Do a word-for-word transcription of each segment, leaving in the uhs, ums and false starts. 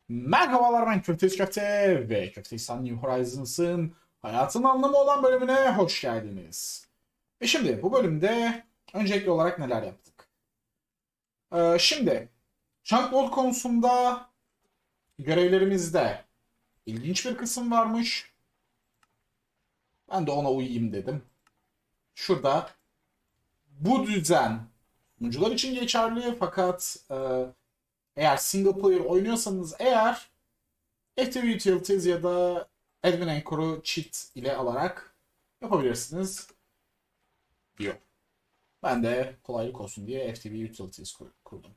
Merhabalar, ben Köfteyiz Köfte ve Köfteyiz New Horizons'ın hayatın anlamı olan bölümüne hoş geldiniz. Ve şimdi bu bölümde öncelikli olarak neler yaptık? Ee, şimdi Chunkball konusunda görevlerimizde ilginç bir kısım varmış. Ben de ona uyayım dedim. Şurada bu düzen sunucular için geçerli, fakat e, eğer single player oynuyorsanız eğer F T V Utilities ya da Admin Anchor'u cheat ile alarak yapabilirsiniz diyor. Ben de kolaylık olsun diye F T V Utilities kurdum.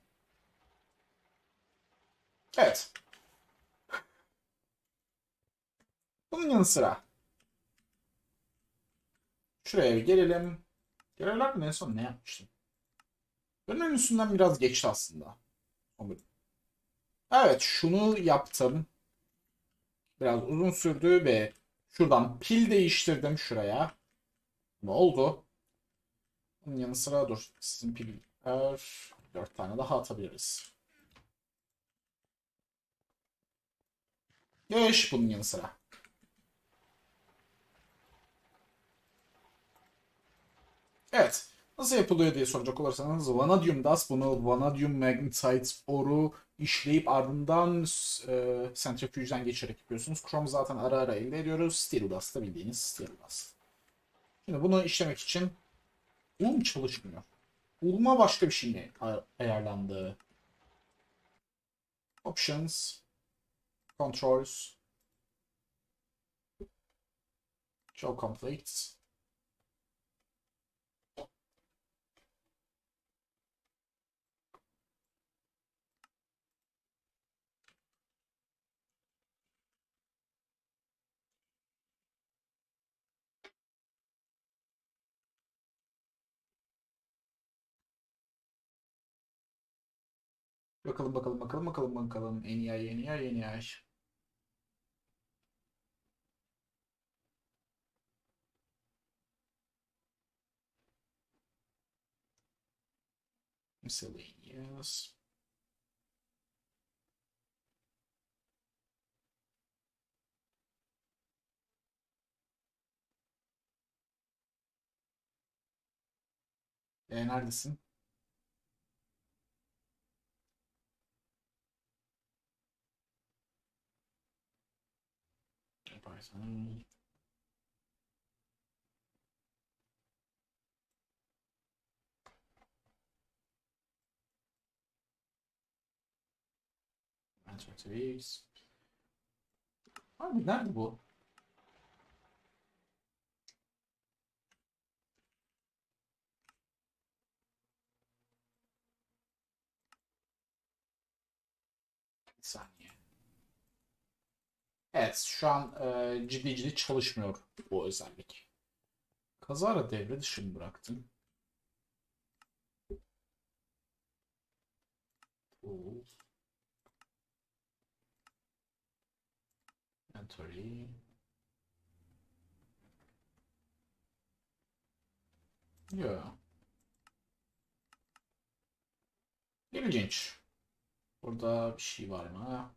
Evet. Bunun yanı sıra şuraya bir gelelim. Görevlerden en son ne yapmıştım? Bölümün üstünden biraz geçti aslında. Evet, şunu yaptım. Biraz uzun sürdü ve şuradan pil değiştirdim şuraya. Ne oldu? Bunun yanı sıra dur. Sizin piller dört tane daha atabiliriz. Geç bunun yanı sıra. Evet. Nasıl yapılıyor diye soracak olursanız Vanadium Dust bunu Vanadium Magnetite Ore'u işleyip ardından e, sentrifüjden geçerek yapıyorsunuz. Chrome zaten ara ara elde ediyoruz. Steel Dust da bildiğiniz Steel Dust. Şimdi bunu işlemek için ulm çalışmıyor. Ulma başka bir şey mi ayarlandı? Options, Controls, Show Conflicts. Bakalım bakalım bakalım bakalım bakalım. En iyi ay, en iyi ay, en iyi ay. Miscellaneous. E, neredesin? Python. Enter tweaks. Abi nerede bu? Bir saniye. Evet, şu an e, ciddi ciddi çalışmıyor bu özellik. Kazara devre dışı mı bıraktım? Tools. Inventory. Yo. İlginç. Burada bir şey var mı?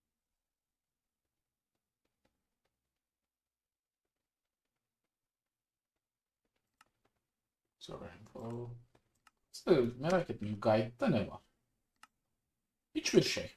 Server info. Size merak ettim. Guide'da ne var? Hiçbir şey.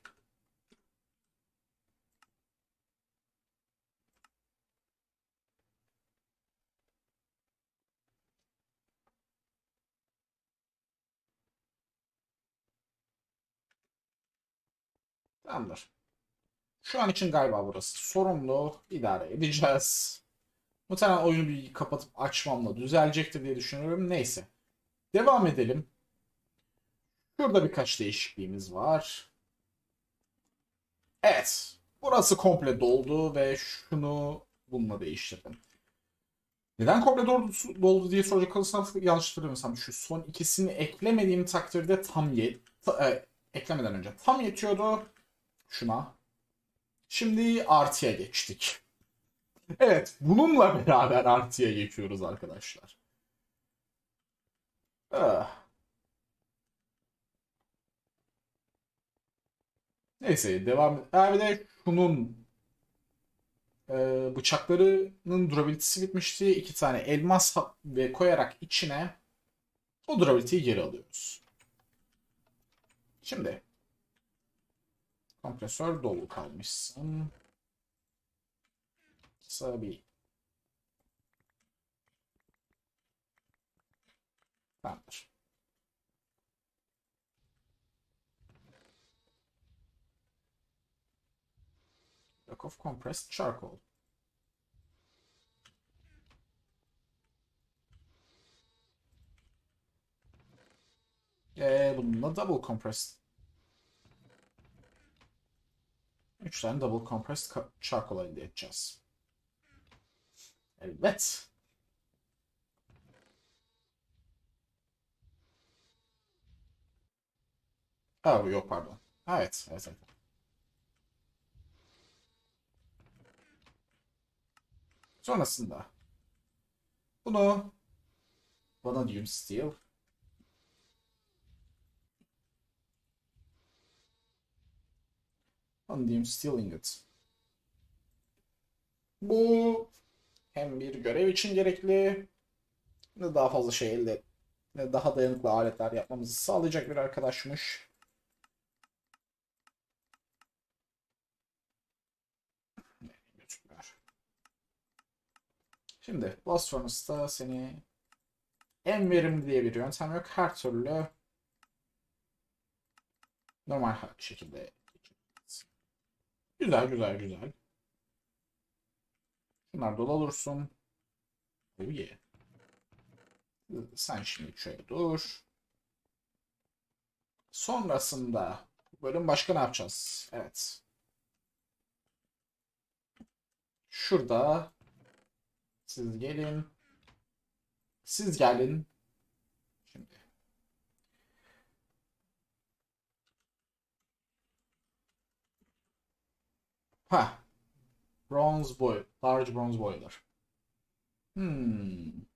Tamamdır. Şu an için galiba burası sorumlu. İdare edeceğiz. Muhtemelen oyunu bir kapatıp açmamla düzelecektir diye düşünüyorum. Neyse. Devam edelim. Şurada birkaç değişikliğimiz var. Evet. Burası komple doldu ve şunu bununla değiştirdim. Neden komple doldu, doldu diye soracak olursanız yanlış hatırlamıyorsam şu son ikisini eklemediğim takdirde tam yet ta, e, eklemeden önce tam yetiyordu şuna. Şimdi artıya geçtik. Evet, bununla beraber artıya geçiyoruz arkadaşlar. Ah. Neyse devam. Ha, bir de şunun e, bıçaklarının durabilitesi bitmişti. İki tane elmas ha- ve koyarak içine o durability'yi geri alıyoruz. Şimdi kompresör dolu kalmışsın. Sabi. Tamamdır. Block of compressed charcoal. Ee, bununla double compressed. üç tane double compressed charcoal elde edeceğiz. Evet. Aa, yok pardon. Evet, evet, evet. Sonrasında bunu vanadium steel, vanadium steel ingot. Bu hem bir görev için gerekli ne daha fazla şey elde ne daha dayanıklı aletler yapmamızı sağlayacak bir arkadaşmış. Gözükmüyor. Şimdi Blast Furnace'da seni en verimli diye bir yöntem yok. Her türlü normal şekilde. Güzel güzel güzel. Bunlar dolu olursun. Oh yeah. Sen şimdi şöyle dur. Sonrasında bölüm başka ne yapacağız? Evet. Şurada siz gelin. Siz gelin. Şimdi. Ha. Bronze boy. Large bronze boiler. Hmm.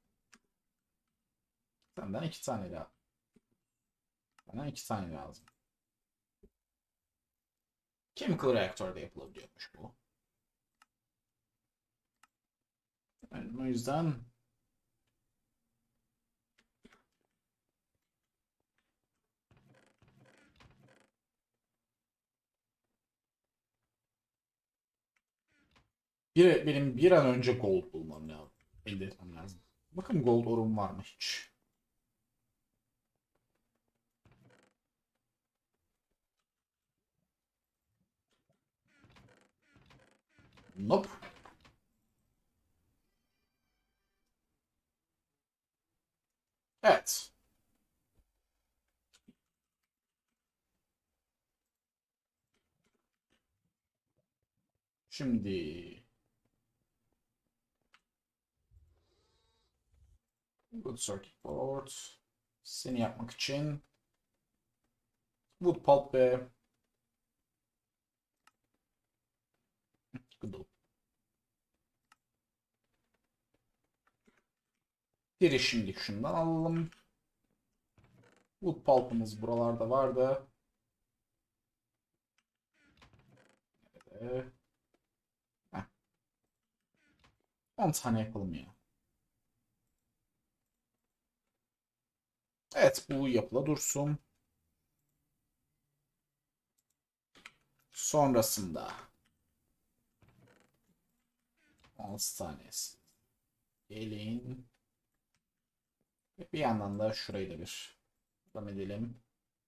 Senden iki tane daha. Bana iki tane lazım. Chemical reaktörde yapılabiliyormuş bu. Yani o yüzden bir, benim bir an önce gold bulmam lazım. Elde etmem lazım. Bakın gold orum var mı hiç? Nope. Evet. Şimdi Good circuit board. Seni yapmak için wood pulp ve good. Biri şimdi şundan alalım. Wood pulp'ımız buralarda vardı. Ee, on tane yapalım ya. Evet bu yapıla dursun. Sonrasında altı tanesi. Gelin. Bir yandan da şurayı da bir devam edelim.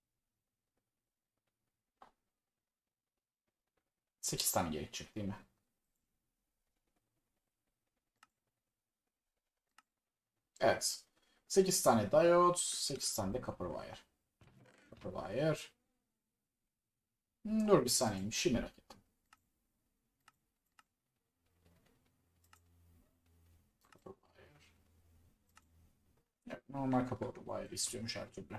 sekiz tane gerekecek değil mi? Evet. sekiz tane diode, sekiz tane de copper wire. Copper wire. Hmm, dur bir saniye bir şey merak ettim. Copper wire. Evet, normal copper wire istiyormuş her türlü.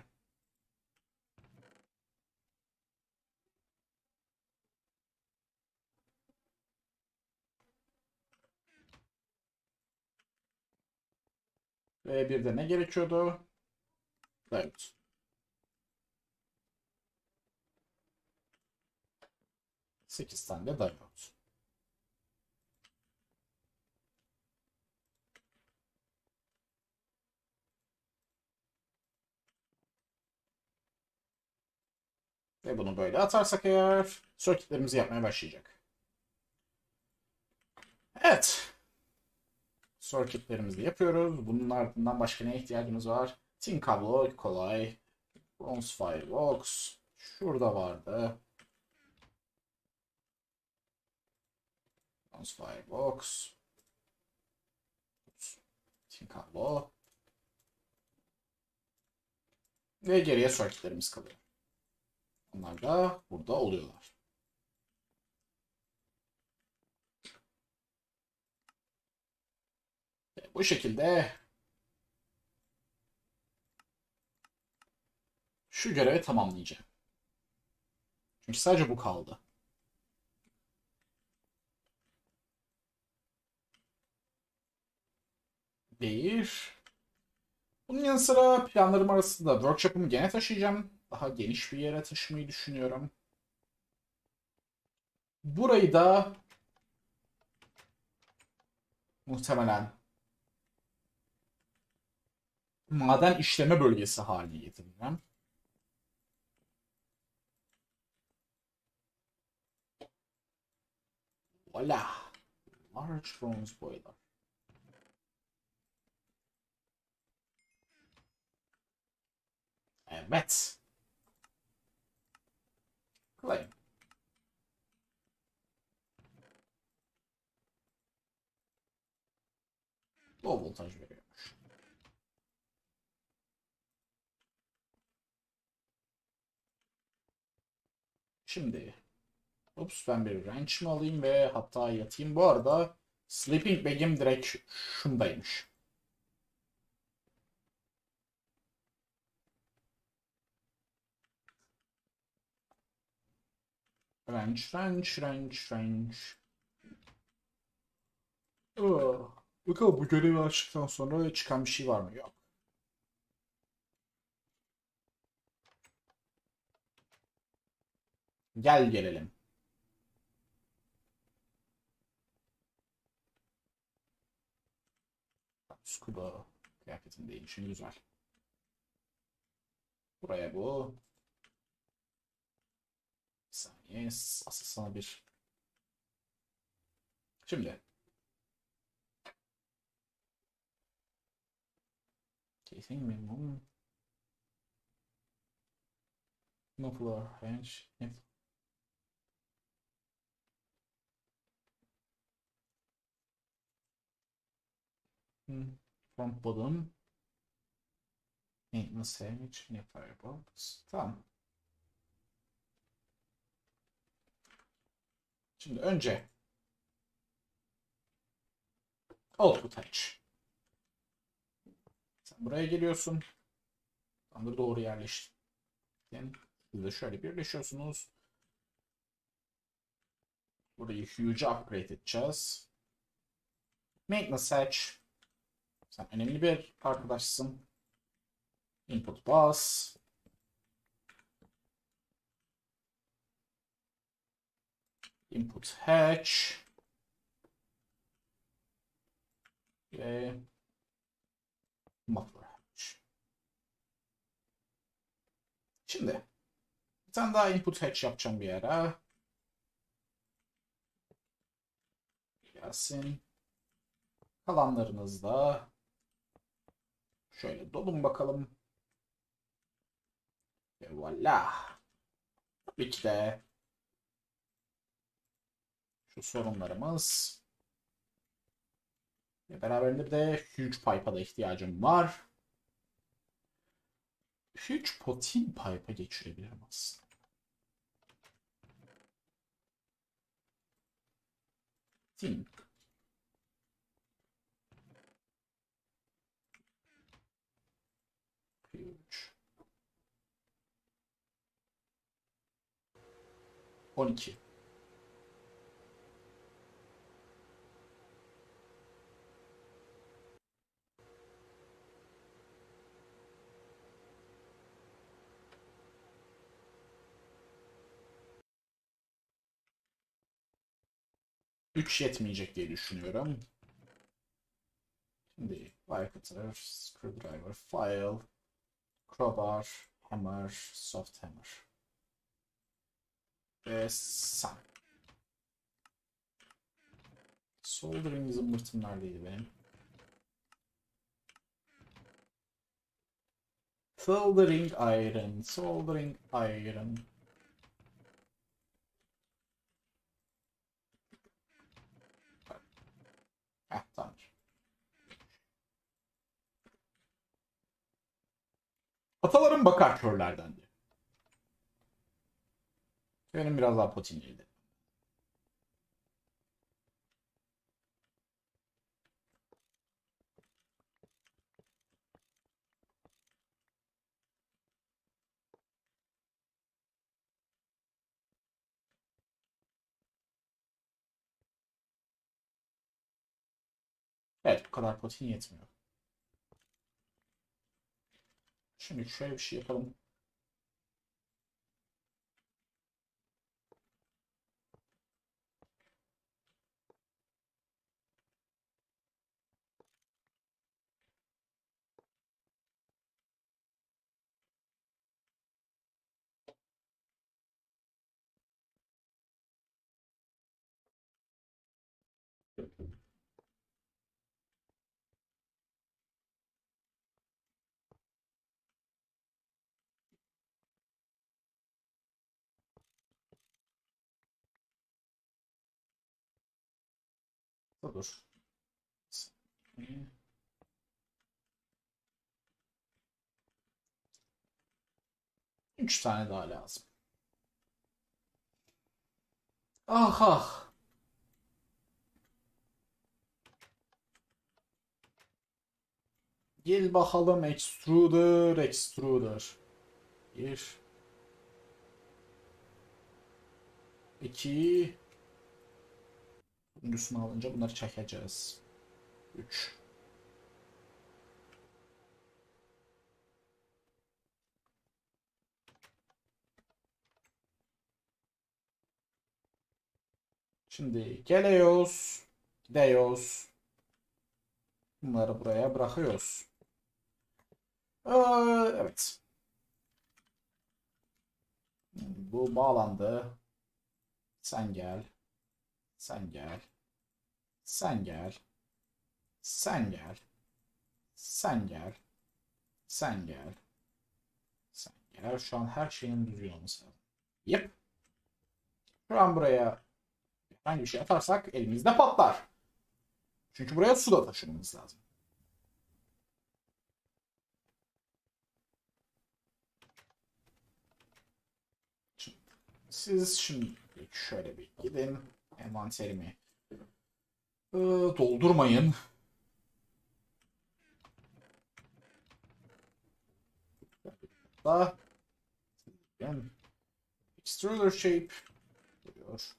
Ve bir de ne gerekiyordu? Diode. sekiz tane de diode. Ve bunu böyle atarsak eğer circuitlerimizi yapmaya başlayacak. Evet. Circuitlerimizi yapıyoruz. Bunun ardından başka neye ihtiyacımız var? Tin kablo kolay. Bronze firebox. Şurada vardı. Bronze firebox. Tin kablo. Ve geriye circuitlerimiz kalıyor. Onlar da burada oluyorlar. Bu şekilde şu görevi tamamlayacağım. Çünkü sadece bu kaldı. Bir. Bunun yanı sıra planlarım arasında workshop'ımı gene taşıyacağım. Daha geniş bir yere taşımayı düşünüyorum. Burayı da muhtemelen maden işleme bölgesi haline getireceğim. Voila. Large bronze boiler. Evet. Claim. Low voltaj veriyormuş. Şimdi ups ben bir wrench mi alayım ve hatta yatayım. Bu arada sleeping bag'im direkt şundaymış. Wrench, wrench, wrench, wrench. Oh. Bakalım bu görevi açtıktan sonra çıkan bir şey var mı? Yok. Gel gelelim. Scuba kıyafetim değil. Şimdi güzel. Buraya bu. Bir saniye. Asıl sana bir. Şimdi. Casing minimum. Muffler range. Front bottom. Maintenance damage. Ne firebox. Tamam. Şimdi önce output aç. Sen buraya geliyorsun. Tamamdır doğru yerleştin. Siz de şöyle birleşiyorsunuz. Burayı huge upgrade edeceğiz. Maintenance aç. Sen önemli bir arkadaşsın. Input bas. Input hatch. Ve muffler hatch. Şimdi bir tane daha input hatch yapacağım bir ara. Gelsin. Kalanlarınız da şöyle dolun bakalım. Ve voilà. Tabii ki de şu sorunlarımız. Ve beraberinde bir de huge pipe'a da ihtiyacım var. Huge potin pipe'a geçirebilirim aslında. Tin. Huge. on iki. üç yetmeyecek diye düşünüyorum. Şimdi wire cutter, screwdriver, file, crowbar, hammer, soft hammer. Ve sen. Soldering zımbırtım neredeydi benim? Soldering iron, soldering iron. Heh, tamam. Atalarım bakar körlerden diye. Benim biraz daha potinliydi. Evet, bu kadar potin yetmiyor. Şimdi şöyle bir şey yapalım. Dur. Üç tane daha lazım. Ah ah. Gel bakalım extruder, extruder. Bir. İki. Üstüne alınca bunları çekeceğiz. Üç. Şimdi geliyoruz. Gidiyoruz. Bunları buraya bırakıyoruz. Ee, evet. Bu bağlandı. Sen gel. Sen gel. Sen gel. Sen gel. Sen gel. Sen gel. Sen gel. Şu an her şeyin düzgün olması lazım. Yep. Şu an buraya herhangi bir şey atarsak elimizde patlar. Çünkü buraya su da taşımamız lazım. Şimdi, siz şimdi şöyle bir gidin. Envanterimi ee, doldurmayın. Da yani extruder shape diyor.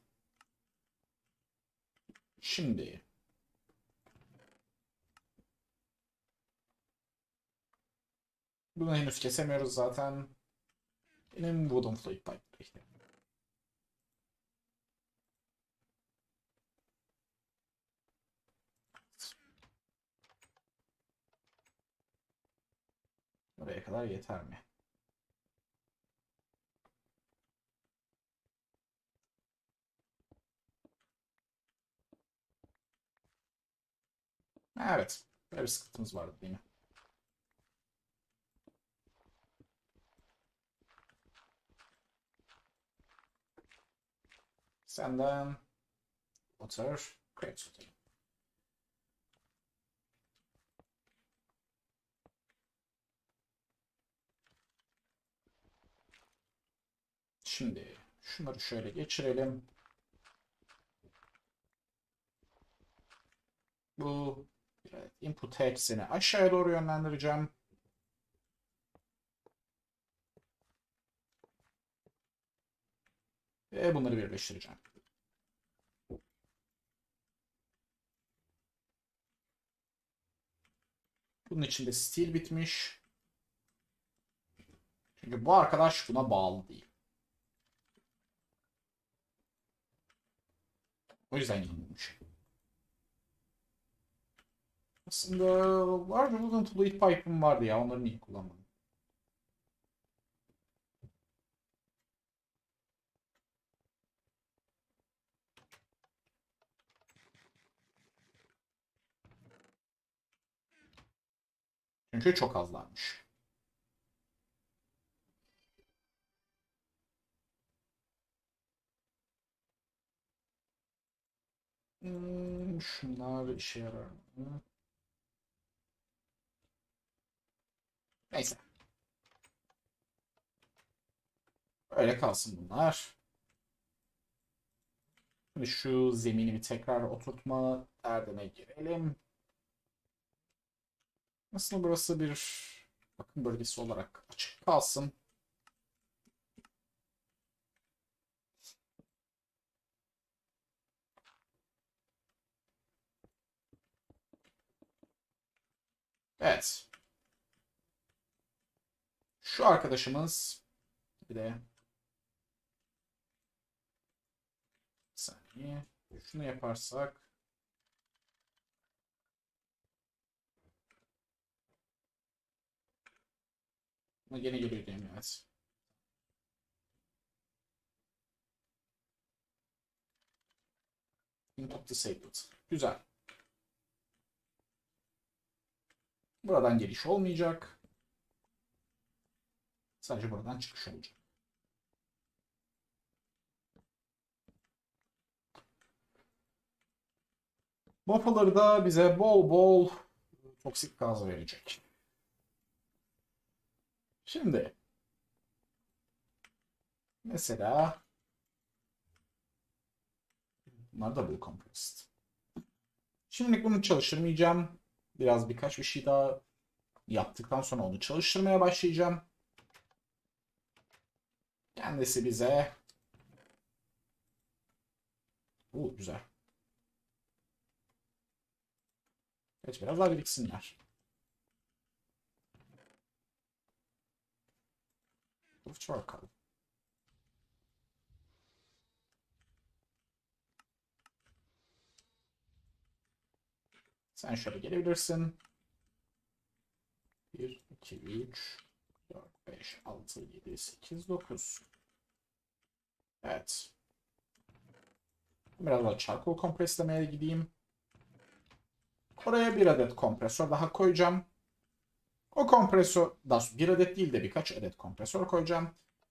Şimdi bunu henüz kesemiyoruz zaten. Benim wooden fluid pipe ihtiyacım. Oraya kadar yeter mi? Evet. Böyle bir sıkıntımız vardı değil mi? Senden water crate tutalım. Şimdi şunları şöyle geçirelim. Bu evet, input hepsini aşağıya doğru yönlendireceğim. Ve bunları birleştireceğim. Bunun içinde steel bitmiş. Çünkü bu arkadaş buna bağlı değil. O yüzden yanılmış. Aslında var Golden Fluid Pipe'ım vardı ya. Onları niye kullanmadım? Çünkü çok azlarmış. Hmm, şunlar işe yarar mı? Neyse. Öyle kalsın bunlar. Şimdi şu zemini bir tekrar oturtma derdine girelim. Aslında burası bir bakım bölgesi olarak açık kalsın. Evet. Şu arkadaşımız bir de bir saniye. Şunu yaparsak ama gene geliyor diyeyim evet. Input disabled. Güzel. Buradan geliş olmayacak. Sadece buradan çıkış olacak. Buffalo'ları da bize bol bol toksik gaz verecek. Şimdi mesela bunlar da bu compressed. Şimdilik bunu çalıştırmayacağım. Biraz birkaç bir şey daha yaptıktan sonra onu çalıştırmaya başlayacağım. Kendisi bize bu güzel. Evet biraz daha biriksinler. Charcoal. Sen şöyle gelebilirsin. bir, iki, üç, dört, beş, altı, yedi, sekiz, dokuz. Evet. Biraz daha charcoal kompreslemeye gideyim. Oraya bir adet kompresör daha koyacağım. O kompresör, daha bir adet değil de birkaç adet kompresör koyacağım.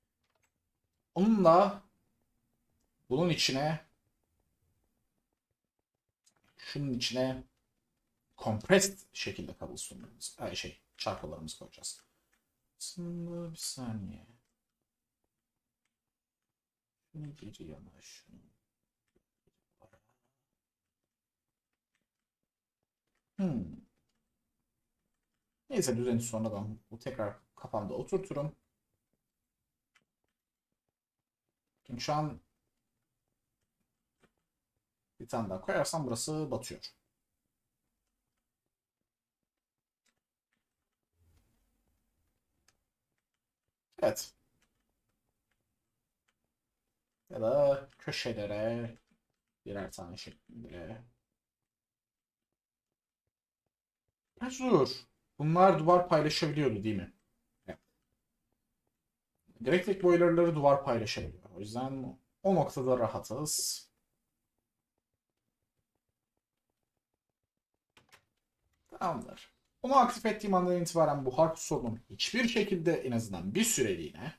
Onunla bunun içine şunun içine compressed şekilde cobblestone'larımız, ay şey, charcoal'larımızı koyacağız. Aslında bir saniye. Şunu geri yana, şunu. Hmm. Neyse düzeni sonradan bu tekrar kafamda oturturum. Çünkü şu an bir tane daha koyarsam burası batıyor. Evet. Ya da köşelere birer tane şeklinde. Kaç dur. Bunlar duvar paylaşabiliyordu değil mi? Evet. Direkt boilerları duvar paylaşabiliyor. O yüzden o noktada rahatız. Tamamdır. Onu aktif ettiğim andan itibaren bu harp sorunum hiçbir şekilde en azından bir süreliğine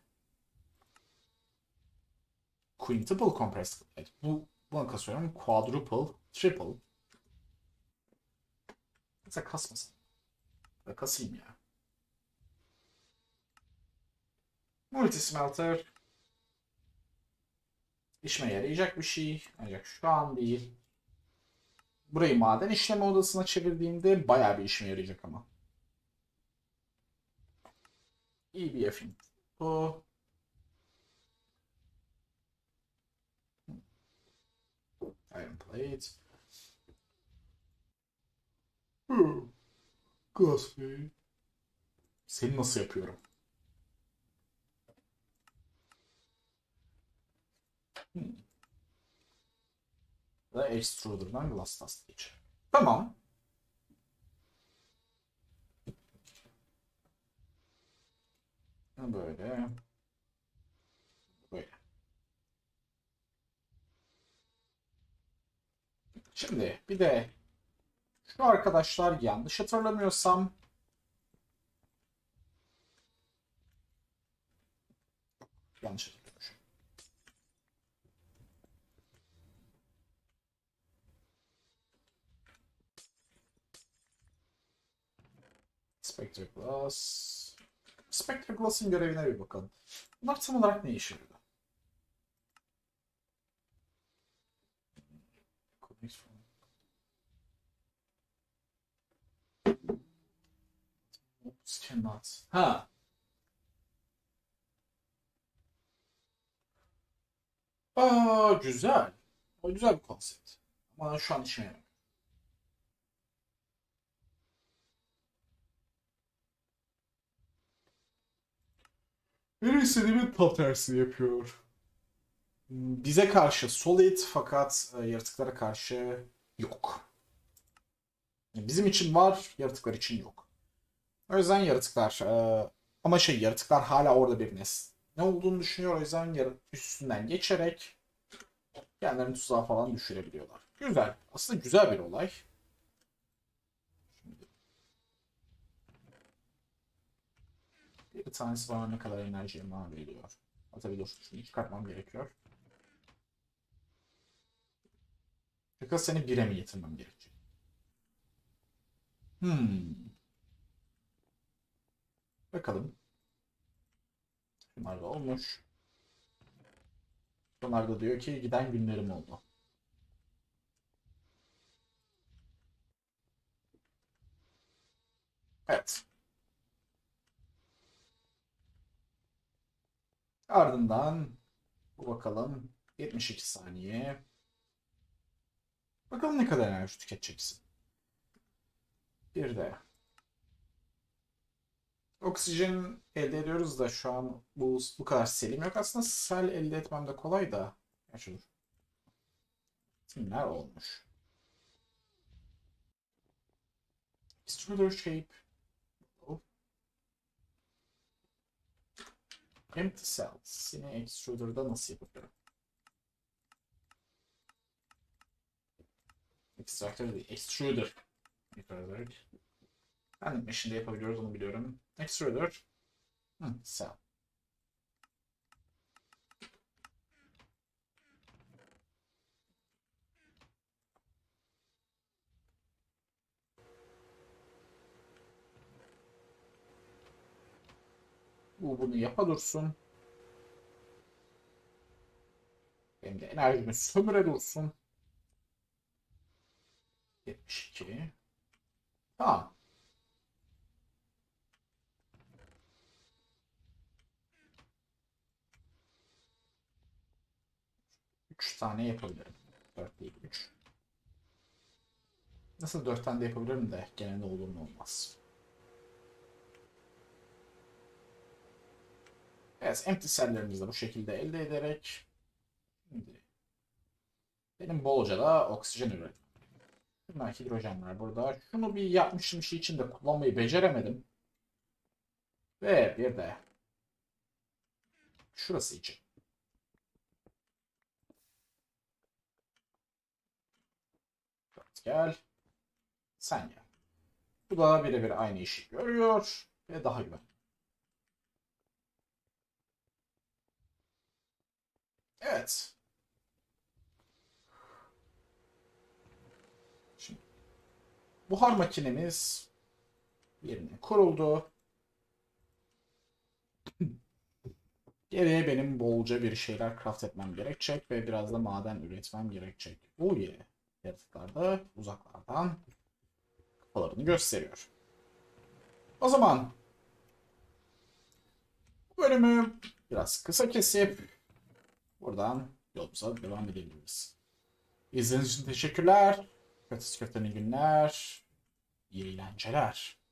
quintuple compressed. Evet, bu buna kasıyorum. Quadruple, triple. Mesela kasmasın. Ve kasayım ya. Multi smelter işime yarayacak bir şey. Ancak şu an değil. Burayı maden işleme odasına çevirdiğimde bayağı bir işime yarayacak ama. E B F info. Iron plate. Gasp. Seni nasıl yapıyorum? Hmm. Da Extruder'dan Glass Dust geçelim. Tamam. Böyle. Böyle. Şimdi bir de şu arkadaşlar yanlış hatırlamıyorsam yanlış hatırlıyorum. Spectre Glass. Spectre Glass'ın görevine bir bakalım. Bunlar tam olarak ne işe yarıyor? Cannot. Ha. Aa, güzel. O güzel bir konsept. Ama şu an işime yaramıyor. Benim istediğimin tam tersini yapıyor. Bize karşı solid fakat e, yaratıklara karşı yok. Yani bizim için var, yaratıklar için yok. O yüzden yaratıklar e, ama şey yaratıklar hala orada bir nesne ne olduğunu düşünüyor. O yüzden yar- üstünden geçerek kendilerini tuzağa falan düşürebiliyorlar. Güzel. Aslında güzel bir olay. Şimdi bir tanesi bana ne kadar enerji emanet veriyor. Tabii dur. Şunu çıkartmam gerekiyor. Fakat seni bire mi getirmem gerekecek? Hmm. Bakalım. Bunlar da olmuş. Bunlar da diyor ki giden günlerim oldu. Evet. Ardından bu bakalım yetmiş iki saniye. Bakalım ne kadar enerji tüketeceksin. Bir de oksijen elde ediyoruz da şu an bu, bu kadar selim yok. Aslında sel elde etmem de kolay da. Gerçi dur. Timler olmuş. Extruder shape. Oh. Empty cells. Yine extruder'da nasıl yapıyorum? Extractor değil. Extruder. Extruder. Ben machine'de yapabiliyoruz onu biliyorum. Extruder. Hı, cell. Bu bunu yapa dursun. Benim de enerjimi sömüre dursun. yetmiş iki. Tamam. üç tane yapabilirim. dört değil üç. Nasıl dört tane de yapabilirim de genelde olur mu olmaz. Evet, empty cell'lerimizi de bu şekilde elde ederek şimdi benim bolca da oksijen üretim. Bunlar hidrojen var burada. Şunu bir yapmışım şey için de kullanmayı beceremedim. Ve bir de şurası için. Gel. Sen gel. Bu da birebir aynı işi görüyor. Ve daha güvenli. Evet. Şimdi buhar makinemiz yerine kuruldu. Geriye benim bolca bir şeyler craft etmem gerekecek ve biraz da maden üretmem gerekecek. Bu yeah. Yaratıklar da uzaklardan kafalarını gösteriyor. O zaman bu bölümü biraz kısa kesip buradan yolumuza devam edebiliriz. İzlediğiniz için teşekkürler. Kötü kötü günler. İyi eğlenceler.